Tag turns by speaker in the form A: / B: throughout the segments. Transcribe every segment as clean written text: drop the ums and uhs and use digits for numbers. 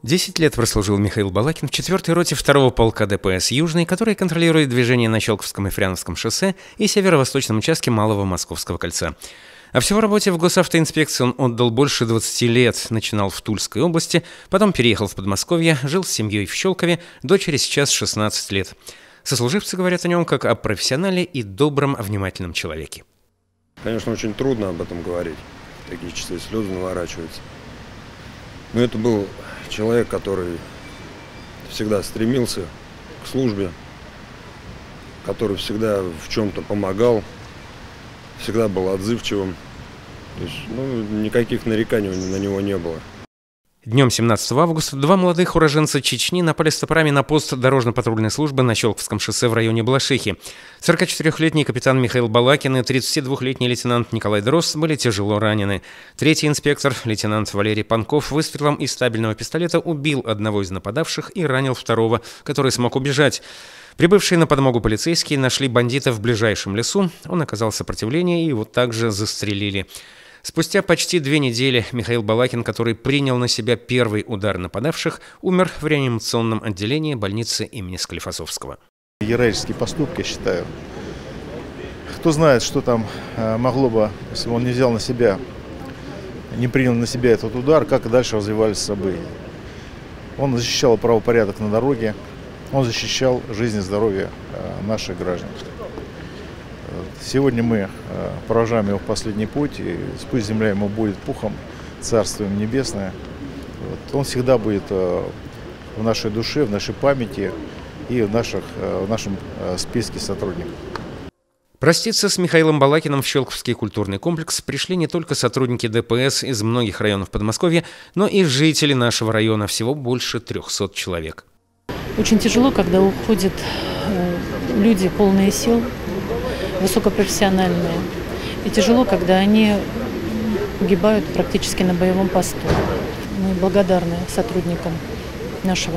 A: 10 лет прослужил Михаил Балакин в 4-й роте 2-го полка ДПС «Южный», который контролирует движение на Щелковском и Фряновском шоссе и северо-восточном участке Малого Московского кольца. А всего работе в госавтоинспекции он отдал больше 20 лет. Начинал в Тульской области, потом переехал в Подмосковье, жил с семьей в Щелкове, дочери сейчас 16 лет. Сослуживцы говорят о нем как о профессионале и добром, внимательном человеке.
B: Конечно, очень трудно об этом говорить. Такие чистые слезы наворачиваются. Но это был человек, который всегда стремился к службе, который всегда в чем-то помогал, всегда был отзывчивым. То есть, никаких нареканий на него не было.
A: Днем 17 августа два молодых уроженца Чечни напали с топорами на пост дорожно-патрульной службы на Щелковском шоссе в районе Балашихи. 44-летний капитан Михаил Балакин и 32-летний лейтенант Николай Дрозд были тяжело ранены. Третий инспектор, лейтенант Валерий Панков, выстрелом из стабильного пистолета убил одного из нападавших и ранил второго, который смог убежать. Прибывшие на подмогу полицейские нашли бандита в ближайшем лесу. Он оказал сопротивление и его также застрелили. Спустя почти 2 недели Михаил Балакин, который принял на себя первый удар нападавших, умер в реанимационном отделении больницы имени Склифосовского.
C: Героический поступок, я считаю. Кто знает, что там могло бы, если бы он не взял на себя, не принял на себя этот удар, как и дальше развивались события. Он защищал правопорядок на дороге, он защищал жизнь и здоровье наших граждан. Сегодня мы провожаем его в последний путь, и пусть земля ему будет пухом, царство ему небесное. Он всегда будет в нашей душе, в нашей памяти и в нашем списке сотрудников.
A: Проститься с Михаилом Балакиным в Щелковский культурный комплекс пришли не только сотрудники ДПС из многих районов Подмосковья, но и жители нашего района, всего больше 300 человек.
D: Очень тяжело, когда уходят люди, полные сил, высокопрофессиональные. И тяжело, когда они погибают практически на боевом посту. Мы благодарны сотрудникам нашего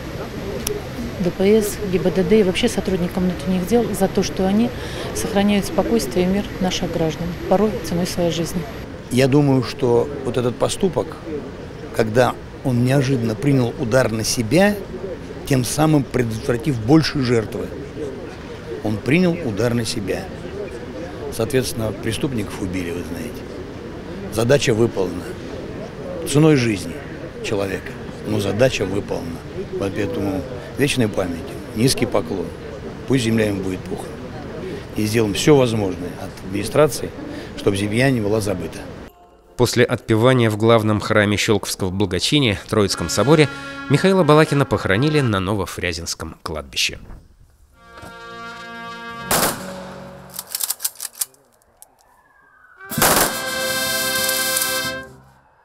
D: ДПС, ГИБДД и вообще сотрудникам внутренних дел за то, что они сохраняют спокойствие и мир наших граждан, порой ценой своей жизни.
E: Я думаю, что вот этот поступок, когда он неожиданно принял удар на себя, тем самым предотвратив больше жертвы. Он принял удар на себя. Соответственно, преступников убили, вы знаете. Задача выполнена. Ценой жизни человека. Но задача выполнена. Поэтому вечной памяти, низкий поклон. Пусть земля им будет пухом. И сделаем все возможное от администрации, чтобы земля не была забыта.
A: После отпевания в главном храме Щелковского благочиния, Троицком соборе, Михаила Балакина похоронили на Новофрязинском кладбище.